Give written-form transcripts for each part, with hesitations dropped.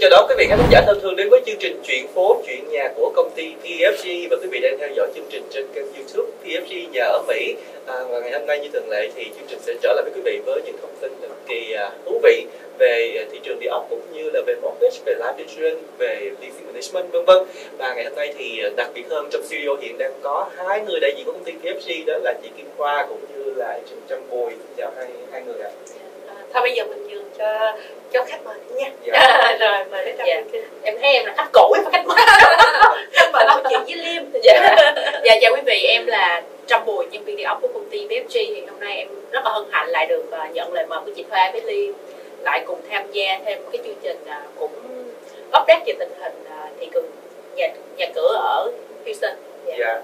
chào đón quý vị khán giả thân thương đến với chương trình Chuyện phố chuyện nhà của công ty TFG, và quý vị đang theo dõi chương trình trên kênh YouTube TFG nhà ở Mỹ. Và ngày hôm nay như thường lệ thì chương trình sẽ trở lại với quý vị với những thông tin cực kỳ thú vị về thị trường địa ốc, cũng như là về mortgage, về life insurance, về leasing management vân vân. Và ngày hôm nay thì đặc biệt hơn, trong studio hiện đang có hai người đại diện của công ty TFG, đó là chị Kim Khoa cũng như là chị Trâm Bùi. Chào hai người ạ. Thôi bây giờ mình nhường cho khách mời nha. Dạ. Rồi mời đến Trâm. Em thấy em là khách cũ và khách mới. Khách mời nói chuyện với Liêm. Dạ, chào quý vị, em là Trâm Bùi, nhân viên địa ốc của công ty BFG. Thì hôm nay em rất là hân hạnh lại được nhận lời mời của chị Thoa với Liêm lại cùng tham gia thêm cái chương trình cũng update về tình hình thị trường nhà cửa ở Houston. Dạ.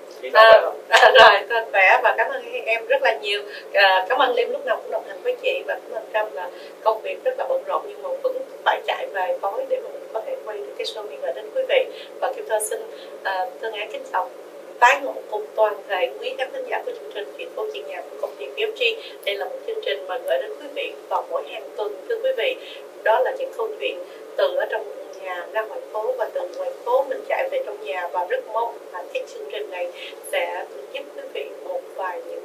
Rồi, khỏe và cảm ơn em rất là nhiều. Cảm ơn Liêm lúc nào cũng đồng hành với chị, và cảm ơn Trâm là công việc rất là bận rộn nhưng mà vẫn phải chạy về tối để mà mình có thể quay được cái show này gửi đến quý vị. Và Kim Thơ xin thân ái kính chào tái ngộ cùng toàn thể quý khán thính giả của chương trình Chuyện phố chuyện nhà của công ty BFG. Đây là một chương trình mà gửi đến quý vị vào mỗi hàng tuần, thưa quý vị. Đó là những câu chuyện từ ở trong nhà ra ngoài phố, và từ ngoài phố mình chạy về trong nhà, và rất mong là cái chương trình này sẽ giúp quý vị một vài những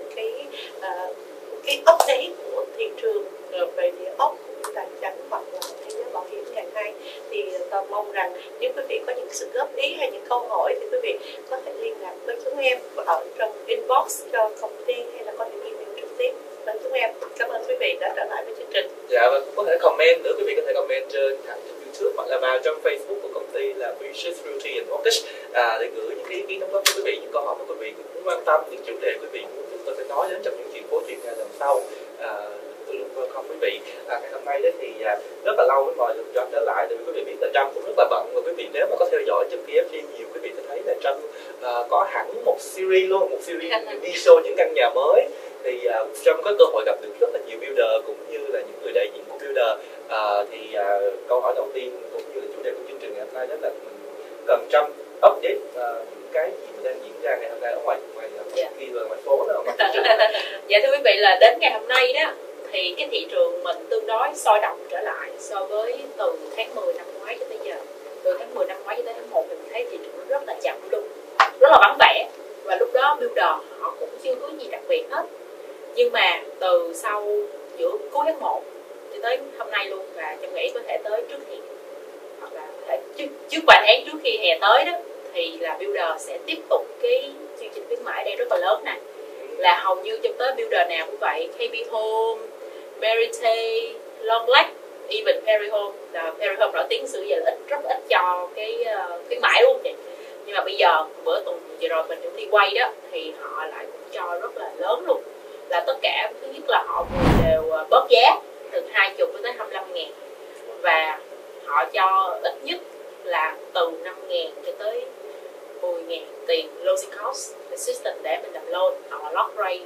cái update của thị trường về địa ốc, tài chính hoặc là thế giới bảo hiểm ngày nay. Thì tôi mong rằng nếu quý vị có những sự góp ý hay những câu hỏi thì quý vị có thể liên lạc với chúng em ở trong inbox cho công ty, hay là có thể email trực tiếp với chúng em. Cảm ơn quý vị đã trở lại với chương trình. Dạ, và cũng có thể comment nữa, quý vị có thể comment trên thẳng trên YouTube hoặc là vào trong Facebook của công ty là Precious Realty and Mortgage để gửi những cái ý kiến đóng góp của quý vị, những câu hỏi mà quý vị cũng quan tâm, những chủ đề quý vị muốn chúng tôi sẽ nói đến trong những chuyện phố chuyện nhà lần sau. Tôi luôn welcome quý vị. Ngày hôm nay đấy thì rất là lâu mới mời được Trâm trở lại, vì quý vị biết là Trâm cũng rất là bận, và quý vị nếu mà có theo dõi trên TFG nhiều, quý vị sẽ thấy là Trâm có hẳn một series luôn, một series đi show những căn nhà mới. Thì Trâm có cơ hội gặp được rất là nhiều builder cũng như là những người đại diện của builder. Câu hỏi đầu tiên cũng như là chủ đề của chương trình ngày hôm nay đó là mình cần Trâm update những cái gì mà đang diễn ra ngày hôm nay ở ngoài kia là ngoài phố đó. Dạ, thưa quý vị, là đến ngày hôm nay đó thì cái thị trường mình tương đối sôi động trở lại so với từ tháng 10 năm ngoái cho tới giờ. Từ tháng 10 năm ngoái cho tới tháng 1 thì mình thấy thị trường rất là chậm luôn, rất là vắng vẻ, và lúc đó builder họ cũng chưa có gì đặc biệt hết. Nhưng mà từ sau giữa cuối tháng 1 cho tới hôm nay luôn, và em nghĩ có thể tới trước hè, hoặc là có thể trước vài tháng trước khi hè tới đó, thì là builder sẽ tiếp tục cái chương trình khuyến mãi đây rất là lớn này. Là hầu như trong tới builder nào cũng vậy, KB Home, Verite, Long Lake, even Perry Home. Perry Home nổi tiếng sự giờ là rất ít cho cái khuyến mãi luôn vậy. Nhưng mà bây giờ bữa tuần vừa rồi mình cũng đi quay đó, thì họ lại cũng cho rất là lớn luôn. Là tất cả, thứ nhất là họ đều bớt giá từ 20 tới 25.000, và họ cho ít nhất là từ 5.000 cho tới 10.000 tiền closing cost assistance để mình làm loan, hoặc là lock rate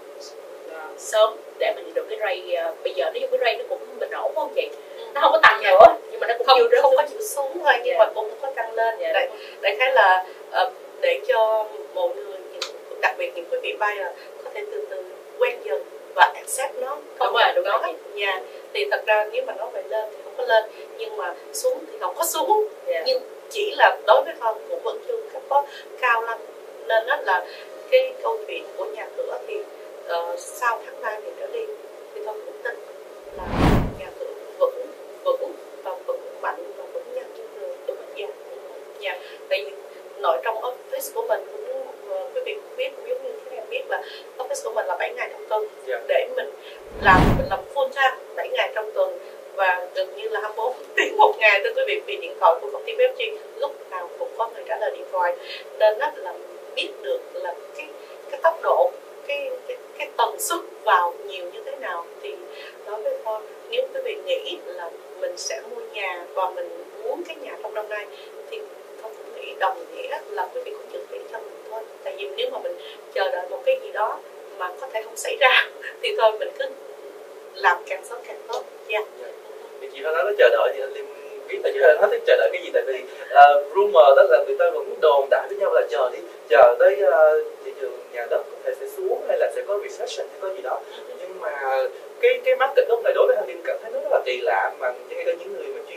sớm để mình được cái rate. Bây giờ nói chung cái rate nó cũng bình ổn không chị? Nó không có tăng nữa, nhưng mà nó cũng không có chịu xuống thôi, nhưng mà cũng không có tăng lên. Đại khái là để cho mọi người, đặc biệt những quý vị buyer có thể từ từ quen dần và accept nó. Đúng rồi nha. Thì thật ra nếu mà nó về lên thì không có lên, nhưng mà xuống thì không có xuống. Nhưng chỉ là đối với con cũng vẫn chưa có cao lắm, nên đó là cái câu chuyện của nhà cửa thì sau tháng 3 này trở đi thì tôi cũng tin là nhà cửa vững và vững mạnh và vững nhanh trên đường. Đúng không? Dạ. Tại vì nội trong office của mình cũng quý vị cũng biết, cũng giống như các em biết là office của mình là 7 ngày trong tuần. Để mình làm full time 7 ngày trong tuần, và gần như là 24 tiếng một ngày, thưa quý vị, vì điện thoại của công ty BFG lúc nào cũng có người trả lời điện thoại, nên đó là biết được là cái tốc độ, cái tần suất vào nhiều như thế nào. Thì đối với con, nếu quý vị nghĩ là mình sẽ mua nhà và mình muốn cái nhà trong năm nay, thì con cũng nghĩ đồng nghĩa là quý vị cũng chuẩn bị cho mình thôi. Tại vì nếu mà mình chờ đợi một cái gì đó mà có thể không xảy ra thì thôi mình cứ làm càng sớm càng tốt. Thì chị nói nó chờ đợi thì Liêm biết là chị nói thích chờ đợi cái gì, tại vì rumor đó là người ta vẫn đồn đại với nhau là chờ tới thị trường nhà đất có thể sẽ xuống, hay là sẽ có recession hay có gì đó. Nhưng mà cái market lúc này đối với Liêm cảm thấy nó rất là kỳ lạ, mà ngay cả những người mà chuyên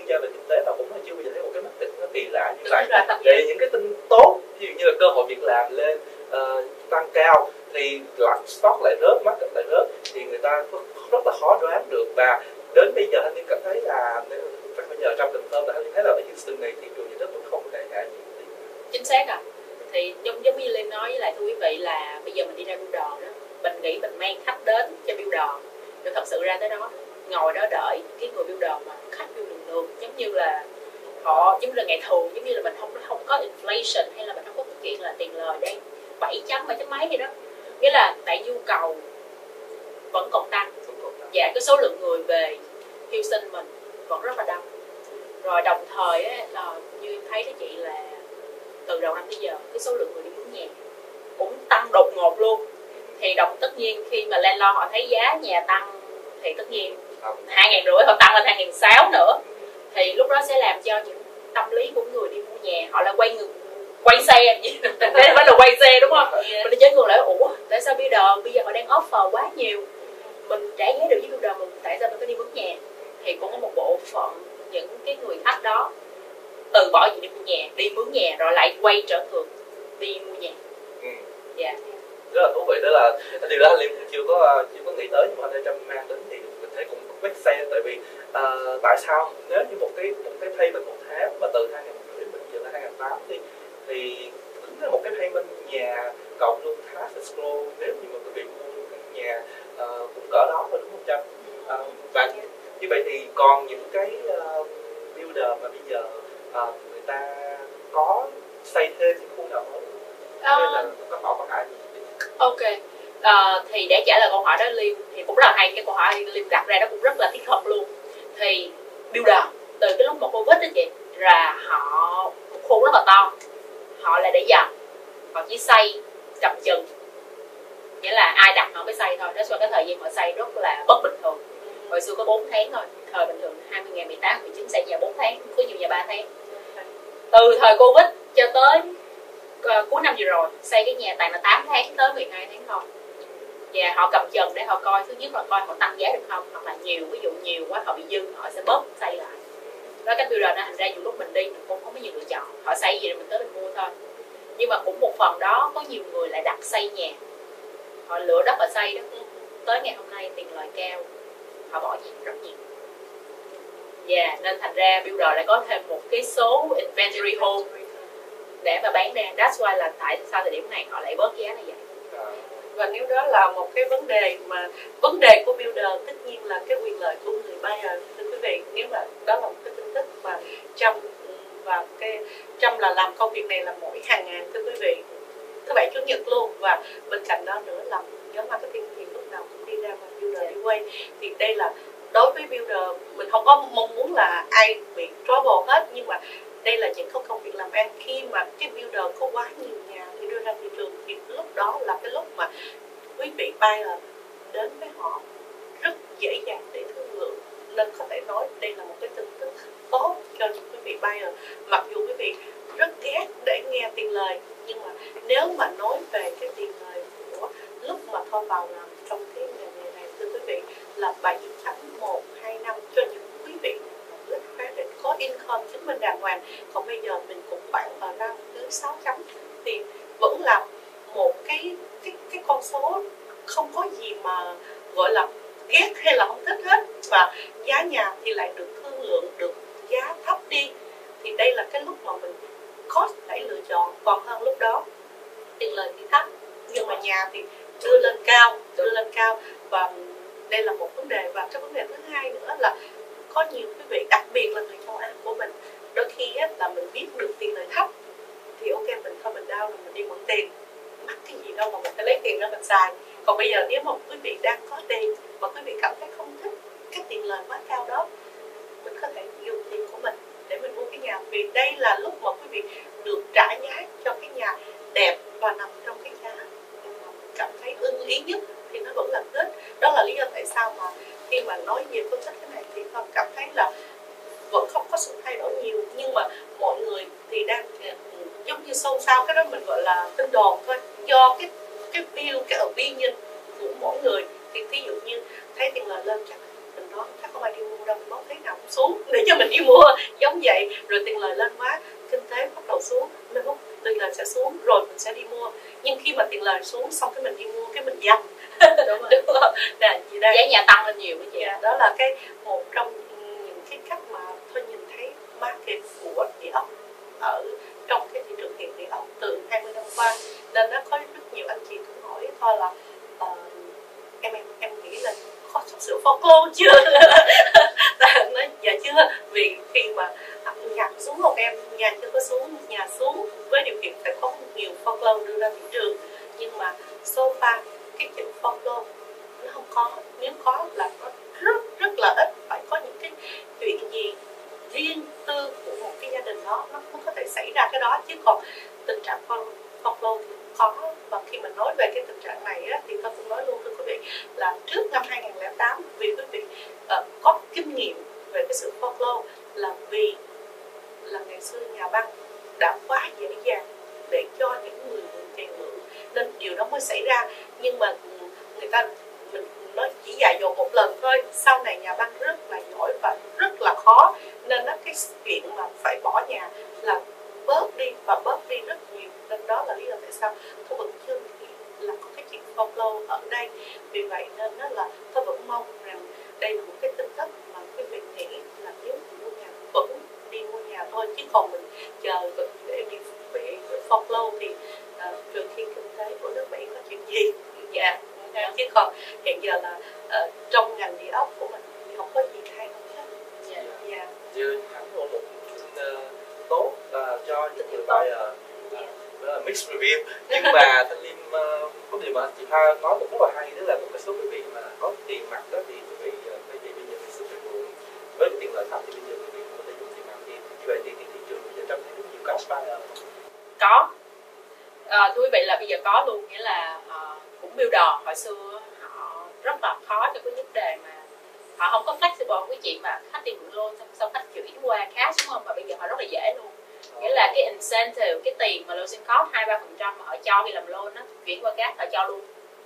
chuyên gia về kinh tế mà cũng chưa bao giờ thấy một cái market nó kỳ lạ như vậy. Để những cái tin tốt, ví dụ như là cơ hội việc làm lên tăng cao thì stock lại rớt, market lại rớt, thì người ta rất là khó đoán được. Và đến bây giờ anh Liên cảm thấy là bây giờ trong confirm là anh Liên thấy là ở Houston này thị trường nhà đất cũng không hề ngại gì. Chính xác à. Thì giống như Liên nói với lại thưa quý vị là bây giờ mình đi ra builder đó, mình nghĩ mình mang khách đến cho builder, để thật sự ra tới đó ngồi đó đợi cái người builder mà khách builder được, giống như là họ giống như là ngày thường, giống như là mình không có inflation hay là mình không có cái chuyện là tiền lời đang 7 mấy gì đó, nghĩa là tại nhu cầu vẫn còn tăng và cái số lượng người về Houston mình vẫn rất là đông. Rồi đồng thời á, là như em thấy đó chị, là từ đầu năm tới giờ cái số lượng người đi mướn nhà cũng tăng đột ngột luôn. Thì tất nhiên khi mà landlord họ thấy giá nhà tăng thì tất nhiên 2.500 họ tăng lên 2.600 nữa, thì lúc đó sẽ làm cho những tâm lý của người đi mua nhà họ là quay xe gì đấy phải là quay xe đúng không? Mình đi chơi ngược lại, ủa tại sao bây giờ họ đang offer quá nhiều, mình trả giá được với builder, mình tại sao mình phải đi mướn nhà? Thì cũng có một bộ phận những cái người khách đó từ bỏ việc đi mua nhà, đi mướn nhà rồi lại quay trở ngược đi mua nhà. Dạ. Rất là thú vị, đó là điều đó Liêm cũng chưa có nghĩ tới, nhưng mà ở đây trong mang đến thì mình thấy cũng make sense. Tại vì tại sao nếu như một cái payment một tháng mà từ 2.500 bây giờ là 2.800 thì tính là một cái payment nhà cộng luôn cash escrow, nếu như mà quý vị mua căn nhà cũng cỡ đó thôi, đúng không Trâm? Và như vậy thì còn những cái builder mà bây giờ người ta có xây thêm những khu nào mới nên là có họ có ai gì? Ok, thì để trả lời câu hỏi đó Liêm, thì cũng rất là hay, cái câu hỏi Liêm đặt ra đó cũng rất là thiết thực luôn. Thì builder từ cái lúc mà Covid đó chị, là họ một khu rất là to, họ là để dần, họ chỉ xây cầm chừng, nghĩa là ai đặt họ mới xây thôi. Đó, cái thời gian họ xây rất là bất bình thường. Hồi xưa có 4 tháng thôi, thời bình thường 2018, 19 xây nhà 4 tháng, có nhiều nhà 3 tháng. Từ thời Covid cho tới cuối năm vừa rồi xây cái nhà toàn là 8 tháng tới 12 tháng thôi. Và họ cầm chừng để họ coi, thứ nhất là coi họ tăng giá được không, hoặc là nhiều, ví dụ nhiều quá họ bị dư họ sẽ bớt xây lại. Đó, cách builder nó thành ra nhiều lúc mình đi mình cũng không có nhiều lựa chọn, họ xây gì thì mình tới mình mua thôi. Nhưng mà cũng một phần đó có nhiều người lại đặt xây nhà, họ lựa đất họ xây đó, tới ngày hôm nay tiền lời cao, họ bỏ gì rất nhiều. Nên thành ra builder lại có thêm một cái số inventory home để mà bán ra. That's why là tại sao thời điểm này họ lại bớt giá như vậy. Và nếu đó là một cái vấn đề của builder, tất nhiên là cái quyền lợi của người buyer. Thưa quý vị, nếu mà đó là một cái tin tức mà Trâm là làm công việc này là mỗi hàng ngàn, thưa quý vị, thứ bảy chủ nhật luôn. Và bên cạnh đó nữa là nhóm marketing thì lúc nào cũng đi ra mà builder đi quay. Thì đây là đối với builder, mình không có mong muốn là ai bị trouble hết, nhưng mà đây là những công việc làm ăn. Khi mà cái builder có quá nhiều nhà thì đưa ra thị trường, thì lúc đó là cái lúc mà quý vị buyer đến với họ rất dễ dàng để thương lượng. Nên có thể nói đây là một cái tin tức tốt cho những quý vị buyer. Mặc dù quý vị rất ghét để nghe tiền lời, nhưng mà nếu mà nói về cái tiền lời của lúc mà Thoa vào làm trong cái nghề này, thưa quý vị, là 7.125 cho những quý vị rất credit có income chứng minh đàng hoàng. Còn bây giờ mình cũng khoảng ở ra dưới 6 chấm thì vẫn là một cái con số không có gì mà gọi là ghét hay là không thích hết. Và giá nhà thì lại được thương lượng, được giá thấp đi, thì đây là cái lúc mà mình có thể lựa chọn. Còn hơn lúc đó tiền lời thì thấp nhưng mà nhà thì đưa lên cao. Và đây là một vấn đề. Và cái vấn đề thứ hai nữa là có nhiều quý vị, đặc biệt là người châu Á của mình, đôi khi là mình biết được tiền lời thấp thì ok, mình thôi mình down rồi mình đi mượn tiền, mắc cái gì đâu mà mình phải lấy tiền đó mình xài. Còn bây giờ nếu mà quý vị đang có tiền mà quý vị cảm thấy không thích cái tiền lời quá cao đó, mình có thể dùng tiền của mình để mình mua cái nhà. Vì đây là lúc mà quý vị được trả giá cho cái nhà đẹp và nằm trong cái giá cảm thấy ưng ý nhất thì nó vẫn là good. Đó là lý do tại sao mà khi mà nói về phân tích cái này thì con cảm thấy là vẫn không có sự thay đổi nhiều, nhưng mà mọi người thì đang giống như xôn xao, cái đó mình gọi là tin đồn thôi, do cái view, cái opinion của mỗi người. Thì ví dụ như thấy tiền lời lên chắc mình nói chắc không ai đi mua đâu, nó thế nào cũng xuống để cho mình đi mua giống vậy, rồi tiền lời lên quá, kinh tế bắt đầu xuống, mình lúc tiền lời sẽ xuống rồi mình sẽ đi mua, nhưng khi mà tiền lời xuống xong cái mình đi mua cái mình dằn. Đúng rồi. Đúng không? Nè, gì đây? Giá nhà tăng lên nhiều cái chị. Đó là cái một trong những cái cách mà tôi nhìn thấy market của địa ốc ở trong cái thị trường hiện địa ốc từ 20 năm qua, nên nó có rất nhiều anh chị cũng hỏi thôi là em nghĩ là có thật sự foreclose chưa? Nói dạ chưa, vì khi mà nhà xuống không em, nhà chưa có xuống, nhà xuống với điều kiện phải có nhiều foreclose đưa ra thị trường, nhưng mà so far cái chữ foreclose nó không có, nếu có là nó rất là ít, phải có những cái chuyện gì riêng tư của một cái gia đình đó nó không có thể xảy ra cái đó, chứ còn tình trạng foreclose thì có. Và khi mình nói về cái tình trạng này á, thì tôi cũng nói luôn thưa quý vị là trước năm 2008, vì quý vị có kinh nghiệm về cái sự foreclose là vì là ngày xưa nhà băng đã quá dễ dàng để cho những người mượn tiền mượn, nên điều đó mới xảy ra. Nhưng mà người ta mình nói chỉ dạy dỗ một lần thôi, sau này nhà băng rất là giỏi và rất là khó, nên nó cái chuyện mà phải bỏ nhà là bớt đi và bớt đi rất nhiều, nên đó là lý do tại sao tôi vẫn chưa nghĩ là có cái chuyện foreclose ở đây. Vì vậy nên đó là tôi vẫn mong rằng đây là một cái tin tức mà quý vị nghĩ là nếu mua nhà vẫn đi mua nhà thôi, chứ còn mình chờ để đi bị foreclose thì trừ khi kinh tế của nước Mỹ có chuyện gì, dạ, chứ còn hiện giờ là trong ngành địa ốc của mình thì không có gì thay đổi hết. Dạ. Như hẳn một tin tốt cho những người buyer, đó là mixed review, nhưng mà Thanh Liêm có điều mà chị Hoa nói một rất là hay, đó là một cái số quý vị mà có tiền mặt đó thì quý vị bây giờ thì sức mua với cái tiền lợi thấp thì bây giờ quý vị có thể dùng tiền mặt, thì như vậy thì thị trường bây giờ trong thấy rất nhiều cash buyer. Có. Thưa quý vị là bây giờ có luôn, nghĩa là cũng builder hồi xưa họ rất là khó cho cái vấn đề mà họ không có flexible cái chuyện mà khách đi mượn loan xong khách chuyển qua cash, đúng không? Mà bây giờ họ rất là dễ luôn, nghĩa là cái incentive, cái tiền mà closing cost 2-3% mà họ cho khi làm loan á, chuyển qua cash họ cho luôn,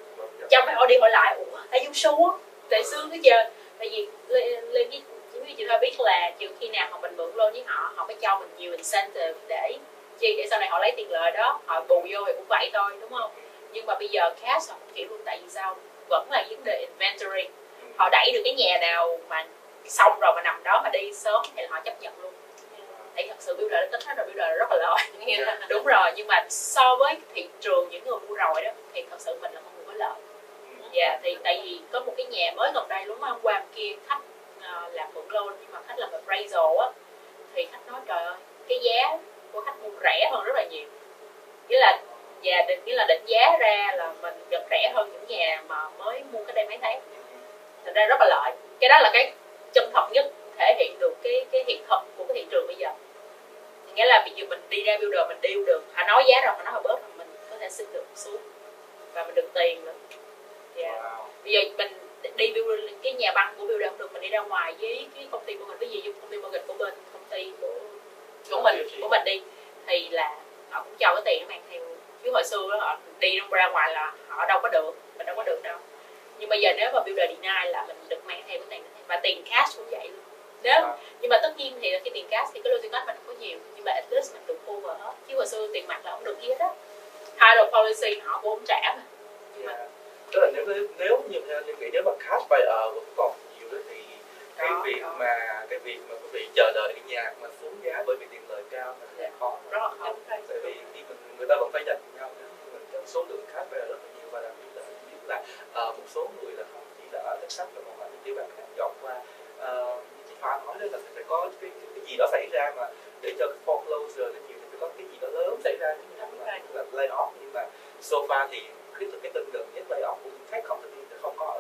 cho mấy họ đi hỏi lại ủa tại dung số á, tại xưa cái giờ, tại vì lên với chị Thoa biết là trừ khi nào họ mình mượn loan với họ mới cho mình nhiều incentive để sau này họ lấy tiền lời đó họ bù vô thì cũng vậy thôi, đúng không? Nhưng mà bây giờ cash họ không chịu luôn, tại vì sao? Vẫn là vấn đề inventory, họ đẩy được cái nhà nào mà xong rồi mà nằm đó mà đi sớm thì họ chấp nhận luôn. Thì thật sự builder tính hết rồi, builder rất là lợi. Đúng rồi, nhưng mà so với thị trường những người mua rồi đó thì thật sự mình là không có lợi. Dạ, thì tại vì có một cái nhà mới gần đây đúng không, hôm qua kia khách làm mượn loan nhưng mà khách làm appraisal á, thì khách nói trời ơi cái giá của khách mua rẻ hơn rất là nhiều, nghĩa là định giá ra là mình vẫn rẻ hơn những nhà mà mới mua cái đây mấy tháng, thành ra rất là lợi. Cái đó là cái chân thật nhất thể hiện được cái hiện thực của cái thị trường bây giờ. Nghĩa là bây giờ mình đi ra builder mình deal được, họ nói giá rồi họ nói họ bớt, mình có thể xin được xuống và mình được tiền nữa. Bây giờ mình đi build cái nhà băng của builder không được, mình đi ra ngoài với cái công ty của mình, ví dụ công ty mortgage của bên công ty của mình đi thì là họ cũng cho cái tiền nó mang theo, chứ hồi xưa đó, họ đi ra ngoài là họ đâu có được, mình đâu có được đâu. Nhưng bây giờ nếu mà builder deny là mình được mang theo cái tiền này, và tiền cash cũng vậy luôn. Nhưng mà tất nhiên thì là cái tiền cash thì cái lô tiền cash mình không có nhiều, nhưng mà at least mình được cover hết, chứ hồi xưa tiền mặt là không được gì hết á. Title policy họ cũng không trả mà. Tức là nếu như nghĩ nếu mà cash buyer vẫn còn nhiều đó thì cái việc mà quý vị chờ đợi cái nhà mà xuống giá bởi vì tiền lời cao là khó, rất là khó. Tại vì khi người ta vẫn phải dành nhau, mình số lượng cash buyer rất là nhiều, và đặc biệt là một số người là không chỉ là ở Texas mà còn ở những tiểu bang khác dọn qua. Chị Hoa nói đấy là phải có cái gì đó xảy ra mà để cho cái foreclosure nó nhiều, thì phải có cái gì đó lớn xảy ra, như là lay off. Nhưng mà so far thì cái tin gần nhất lay off cũng khác không có ở.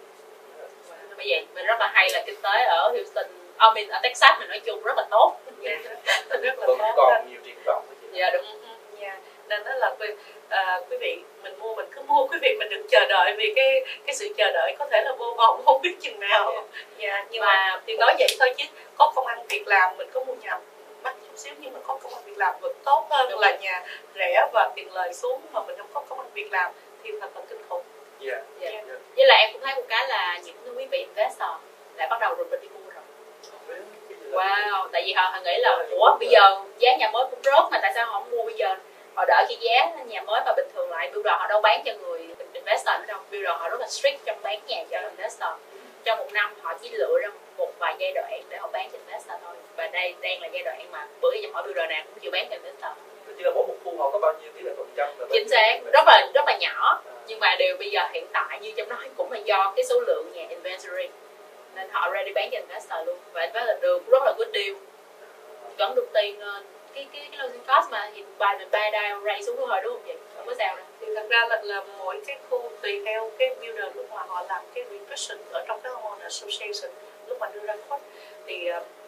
Bởi vậy mình rất là hay là kinh tế ở Houston, ở Texas mình nói chung rất là tốt. Rất là vẫn còn nhiều triển vọng. Dạ đúng. Nên đó là quý vị mình cứ mua, quý vị mình đừng chờ đợi, vì cái sự chờ đợi có thể là vô vọng, không biết chừng nào. Nhưng mà thì nói vậy thôi, chứ có công ăn việc làm, mình có mua nhà mắc chút xíu nhưng mà có công ăn việc làm vẫn tốt hơn là nhà rẻ và tiền lời xuống mà mình không có công ăn việc làm thì thật là kinh khủng. Với lại em cũng thấy một cái là những quý vị investor lại bắt đầu rồi đi mua rồi. Wow, đâu, tại vì họ nghĩ là ủa bây giờ giá nhà mới cũng rớt mà tại sao họ không mua bây giờ, họ đợi khi giá nhà mới mà bình thường lại. Builder họ đâu bán cho người investor nữa đâu, builder họ rất là strict trong bán nhà cho investor. Trong một năm họ chỉ lựa ra một vài giai đoạn để họ bán cho investor thôi, và đây đang là giai đoạn mà bữa giờ hỏi builder nào cũng chịu bán cho investor. Chỉ là mỗi một khu họ có bao nhiêu tỷ lệ phần trăm? Chính xác, rất là nhỏ, nhưng mà điều bây giờ hiện tại như trong nói cũng là do cái số lượng nhà inventory nên họ ready bán cho investor luôn, và investor được rất là good deal, vẫn được tiền. Cái closing cost mà thì bài mình bay down rate xuống thôi đúng không vậy? Không có sao đâu. Thì thật ra là mỗi cái khu tùy theo cái builder lúc mà họ làm cái revision ở trong cái homeowner association, lúc mà đưa ra quote thì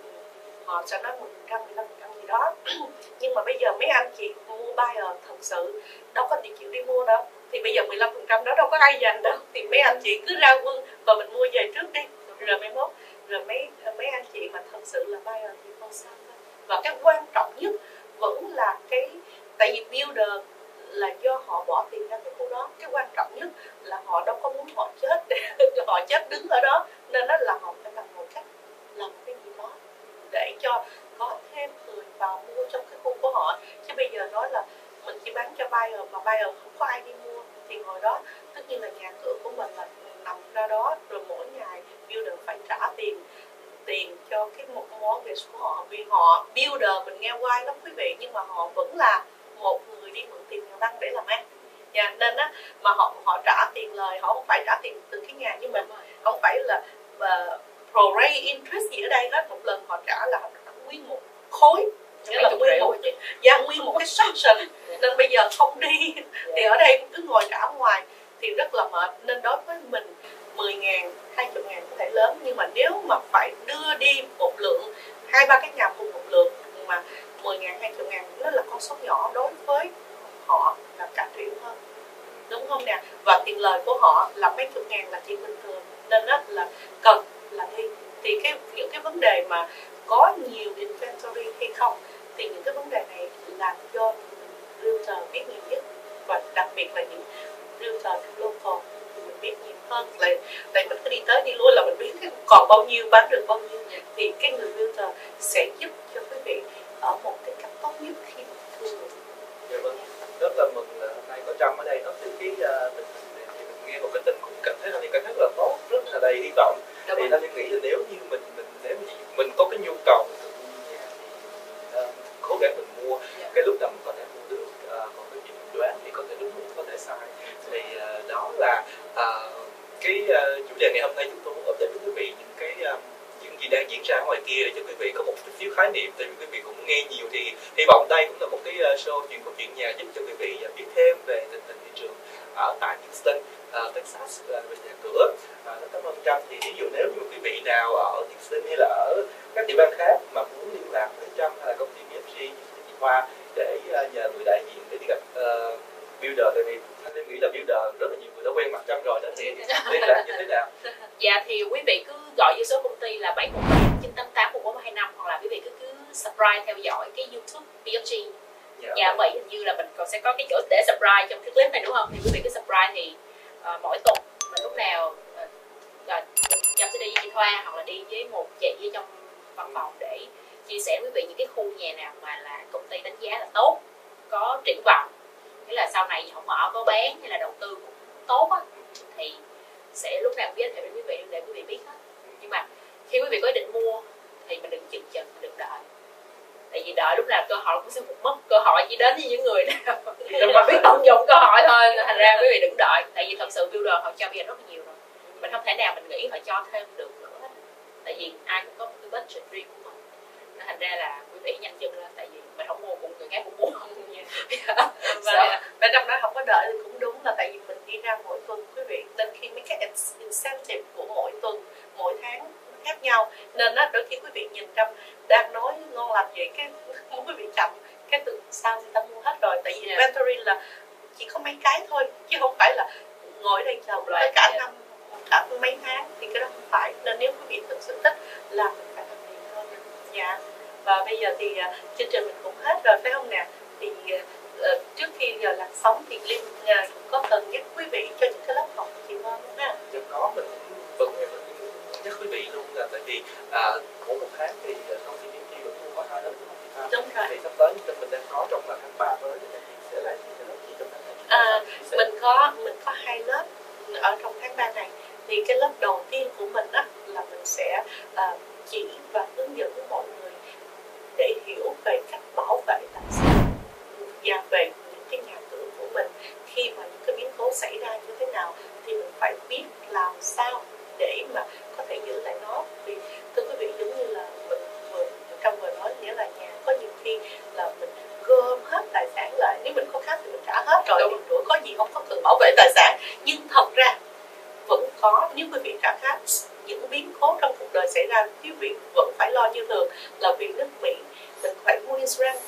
họ sẽ nói 10%, 15% gì đó. Nhưng mà bây giờ mấy anh chị mua buyer thật sự đâu có chịu đi mua đâu, thì bây giờ 15% đó đâu có ai dành đâu, thì mấy anh chị cứ ra quân và mình mua về trước đi, rồi mai mốt rồi mấy anh chị mà thật sự là buyer thì không sao đâu. Và cái quan trọng nhất vẫn là cái, tại vì builder là do họ bỏ tiền ra cái khu đó, cái quan trọng nhất là họ đâu có muốn họ chết để họ chết đứng ở đó, nên đó là họ phải làm một cách, làm cái gì đó để cho có thêm người vào mua trong cái khu của họ. Chứ bây giờ nói là mình chỉ bán cho buyer mà buyer không có ai đi mua thì hồi đó tất nhiên là nhà cửa của mình là nằm ra đó, rồi mỗi ngày builder phải trả tiền cho cái một mortgage của họ, vì họ builder mình nghe quay lắm quý vị, nhưng mà họ vẫn là một người đi mượn tiền nhà băng để làm ăn. Nên á mà họ trả tiền lời, họ không phải trả tiền từ cái nhà, nhưng mà không phải là pro rate interest gì ở đây hết, một lần họ trả là họ trả nguyên một khối, nghĩa là nguyên một cái section. Nên bây giờ không đi thì ở đây cứ ngồi trả ngoài thì rất là mệt. Nên đối với mình 10.000, 20.000 có thể lớn, nhưng mà nếu mà phải đưa đi một lượng 2-3 cái nhà cùng một lượng mà 10.000, 20.000 nó là con số nhỏ, đối với họ là cả triệu hơn, đúng không nè? Và tiền lời của họ là mấy chục ngàn là chuyện bình thường, nên đó là cần là đi. Thì những cái vấn đề mà có nhiều inventory hay không thì những cái vấn đề này làm cho realtor biết nhiều nhất, và đặc biệt là những realtor local thì mình biết nhiều hơn. Tại mình cứ đi tới đi lui là mình biết còn bao nhiêu, bán được bao nhiêu, thì cái người realtor sẽ giúp cho quý vị ở một cái cách tốt nhất khi mà thu được. Dạ vâng, rất là mừng là hôm nay có Trâm ở đây nói tới cái tình hình này, thì mình nghe một cái tình cũng cảm thấy rất là tốt, rất là đầy hy vọng. Thì Thanh nghĩ là nếu như mình có cái nhu cầu mua nhà thì cố gắng mình mua cái lúc nào mình có thể mua được, còn cái chuyện đoán thì có thể đúng có thể sai. Thì đó là cái chủ đề ngày hôm nay chúng tôi muốn update với quý vị những gì đang diễn ra ở ngoài kia, để cho quý vị có một chút xíu khái niệm. Tại vì quý vị cũng nghe nhiều thì hy vọng đây cũng là một cái show chuyện câu chuyện nhà giúp cho quý vị biết thêm về tình hình thị trường ở tại Houston, Texas về nhà cửa. Cảm ơn Trâm. Thì ví dụ nếu như quý vị nào ở Houston hay là ở các địa bàn khác mà muốn liên lạc với Trâm hay là công ty BFG chị Hoa để nhờ người đại diện để đi gặp builder, tại vì anh nghĩ là builder rất là nhiều người đã quen mặt Trâm rồi đó, thì liên lạc như thế nào? Dạ thì quý vị cứ gọi vô số công ty là 718-988-1425, hoặc là quý vị cứ subscribe theo dõi cái YouTube BFG. Dạ vậy hình như là mình còn sẽ có cái chỗ để subscribe trong cái clip này đúng không? Thì quý vị cứ subscribe thì mỗi tuần mình lúc nào Trâm sẽ đi với chị Thoa hoặc là đi với một chị ở trong văn phòng để chia sẻ với quý vị những cái khu nhà nào mà là công ty đánh giá là tốt, có triển vọng, nghĩa là sau này không ở có bán hay là đầu tư cũng tốt á, thì sẽ lúc nào cũng giới thiệu đến quý vị để quý vị biết hết. Nhưng mà khi quý vị có ý định mua thì mình đừng chần chừ, đừng đợi, tại vì đợi lúc nào cơ hội cũng sẽ mất. Cơ hội chỉ đến với những người nào biết tận dụng cơ hội thôi. Thành ra quý vị đừng đợi, tại vì thật sự builder họ cho bây giờ rất nhiều rồi, mình không thể nào mình nghĩ họ cho thêm được nữa hết, tại vì ai cũng có một cái budget riêng của mình. Thành ra là quý vị nhanh chân lên, tại vì mình không mua cùng người khác cũng mua không nha. Và trong đó không có đợi thì cũng đúng, là tại vì mình đi ra mỗi tuần quý vị, nên khi mấy cái incentive của mỗi tuần mỗi tháng khác nhau, nên đó, đôi khi quý vị nhìn Trâm đang nói ngon lành vậy, cái quý vị chậm cái tuần sau người ta mua hết rồi, tại vì inventory là chỉ có mấy cái thôi, chứ không phải là ngồi đây chờ tới cả năm, cả mấy tháng, thì cái đó không phải. Nên nếu quý vị thực sự thích là mình phải làm liền thôi. Dạ. Và bây giờ thì chương trình mình cũng hết rồi phải không nè? Thì trước khi giờ làm sóng thì Linh có cần nhắc quý vị cho những cái lớp học của chị Vân không ha? Dạ có, mình vẫn nhắc quý vị luôn là tại vì mỗi một tháng thì công ty BFG vẫn lớp học. Đúng rồi. Thì sắp tới mình đang có trong tháng 3 tới thì sẽ là những lớp gì trong tháng này? Mình có 2 lớp ở trong tháng 3 này. Thì cái lớp đầu tiên của mình á là mình sẽ chỉ và hướng dẫn mọi người để hiểu về cách bảo vệ tài sản và về những cái nhà cửa của mình khi mà những cái biến cố xảy ra như thế nào thì mình phải biết làm sao để mà có thể giữ lại nó. Vì thưa quý vị, giống như là mình vừa nói, nghĩa là nhà có nhiều khi là mình gom hết tài sản lại, nếu mình có khác thì mình trả hết rồi, mình đuổi có gì không có cần bảo vệ tài sản. Nhưng thật ra vẫn có, nếu quý vị trả khác, những biến cố trong cuộc đời xảy ra quý vị vẫn phải lo như thường. Là vì nước Mỹ mình phải mua insurance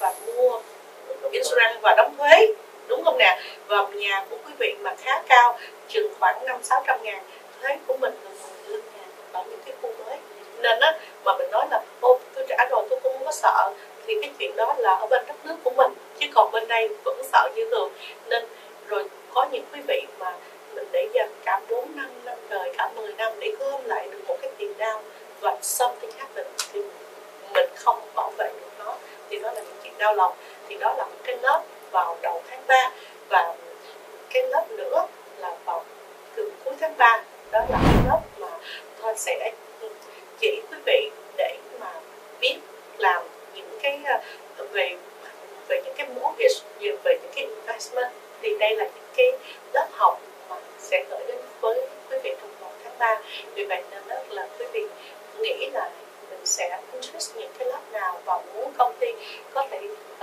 và đóng thuế, đúng không nè? Và nhà của quý vị mà khá cao, chừng khoảng 500-600 ngàn, thuế của mình là 15 ngàn ở những cái khu mới. Nên á, mà mình nói là ô tôi trả rồi tôi cũng không có sợ, thì cái chuyện đó là ở bên đất nước của mình, chứ còn bên đây vẫn sợ như thường. Nên rồi có những quý vị mà mình để dành cả 4 năm trời, cả 10 năm để gom lại được một cái tiền down và something happen thì mình không bảo vệ được nó, thì đó là những chuyện đau lòng. Thì đó là một cái lớp vào đầu tháng 3, và cái lớp nữa là vào từ cuối tháng 3, đó là cái lớp mà Thoa sẽ chỉ quý vị để mà biết làm những cái về những cái mortgage, về những cái investment. Thì đây là những cái lớp học mà sẽ gửi đến với quý vị trong vòng tháng 3. Vì vậy nên đó là quý vị nghĩ là mình sẽ interest những cái lớp nào và muốn công ty có thể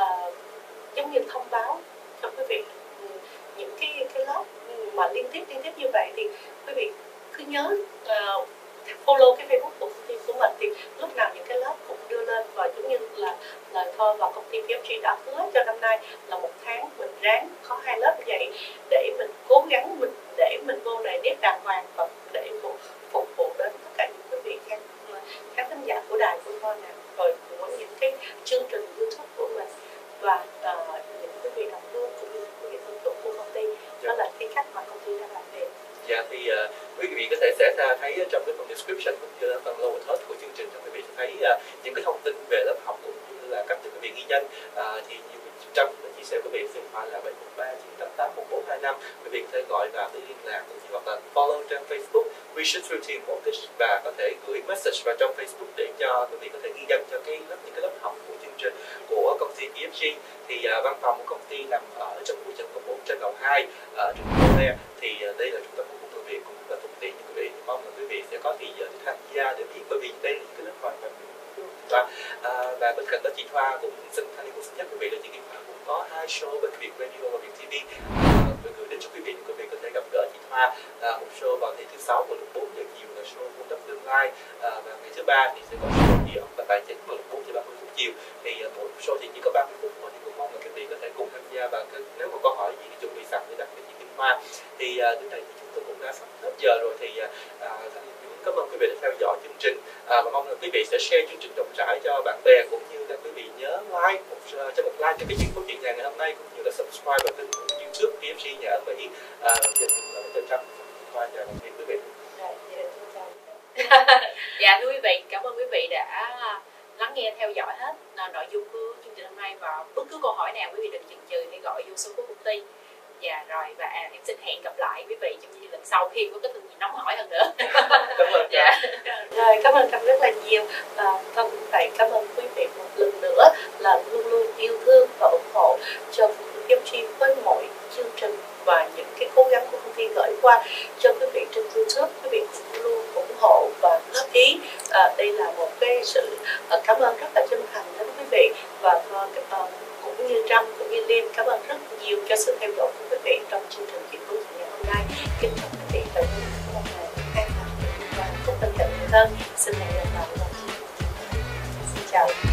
giống như thông báo cho quý vị những cái lớp mà liên tiếp như vậy, thì quý vị cứ nhớ follow cái Facebook của công ty của mình, thì lúc nào những cái lớp cũng đưa lên. Và giống như là lời Thoa và công ty PFG đã hứa cho năm nay là một tháng mình ráng có 2 lớp như vậy để mình cố gắng để mình vô này nếp đàng hoàng và để phục vụ đến tất cả những quý vị khán thính giả của đài của Thoa nè, rồi với những cái chương trình YouTube của mình và những quý vị đồng hương cũng như quý vị thân chủ của công ty. Đó là cái cách mà công ty đang làm việc. Dạ, thì quý vị có thể sẽ thấy trong cái phần description cũng như là phần lower third của chương trình, quý vị sẽ thấy những cái thông tin về lớp học cũng như là cách để quý vị ghi danh. Thì như Trâm đã chia sẻ, quý vị số điện thoại là 713-988-1425. Quý vị có thể gọi vào để liên lạc, cũng như hoặc là follow trên Facebook We Should Routine Mortgage, và có thể gửi message vào trong Facebook để cho quý vị có thể ghi danh cho những cái lớp học của chương trình của công ty PFG. Thì văn phòng của công ty nằm ở trong khu Trần Công 4 trên lầu 2 ở trung tâm Korea. Thì đây là trung tâm của người Việt, cũng rất là thuận tiện cho quý vị. Mong là quý vị sẽ có thời giờ để tham gia để biết, bởi vì đây là những cái lớp hoàn toàn và bên cạnh đó chị Thoa cũng xin nhắc quý vị là chị Kim Thoa cũng có 2 show bên Việt Radio và Việt TV gửi đến cho quý vị có thể gặp gỡ chị Thoa. Một show vào ngày thứ 6 vào lúc 4 giờ chiều là show cung cấp tương lai, và ngày thứ 3 thì sẽ có show địa ốc và tài chính vào lúc 4 giờ 30 phút chiều. Thì một show thì chỉ có 30 phút thôi, thì cũng mong là quý vị có thể cùng tham gia, và nếu mà câu hỏi gì thì chuẩn bị sẵn để đặt với chị Kim Thoa. Thì đến đây thì chúng tôi cũng đã sắp hết giờ rồi, thì cảm ơn quý vị đã theo dõi chương trình, và mong là quý vị sẽ share chương trình rộng rãi cho bạn bè, cũng như là quý vị nhớ like cho một like cho cái chuyện câu chuyện nhà ngày hôm nay, cũng như là subscribe vào kênh YouTube PFG nhà ở Mỹ. Dành cho Trâm và chào tạm biệt quý vị. Dạ thưa quý vị, cảm ơn quý vị đã lắng nghe theo dõi hết nội dung của chương trình hôm nay, và bất cứ câu hỏi nào quý vị đừng chần chừ hãy gọi vô số của công ty. Dạ rồi, và em xin hẹn gặp lại quý vị trong chương trình lần sau khi có cái thông tin nóng hỏi hơn nữa. Cảm ơn. Dạ. Rồi, cảm ơn Trâm rất là nhiều. Thân phải cảm ơn quý vị một lần nữa là luôn luôn yêu thương và ủng hộ cho PFG với mọi chương trình và những cái cố gắng của công ty gửi qua cho quý vị trên YouTube. Quý vị cũng luôn ủng hộ và góp ý. Đây là một cái sự cảm ơn rất là chân thành đến quý vị, và cũng như Trâm cũng như Liêm cảm ơn rất nhiều cho sự theo dõi của quý vị trong chương trình chuyện của ngày hôm nay. Kính chào quý vị và một ngày an lành và phúc tinh tịnh hơn. Xin hẹn gặp lại vào chương trình. Xin chào.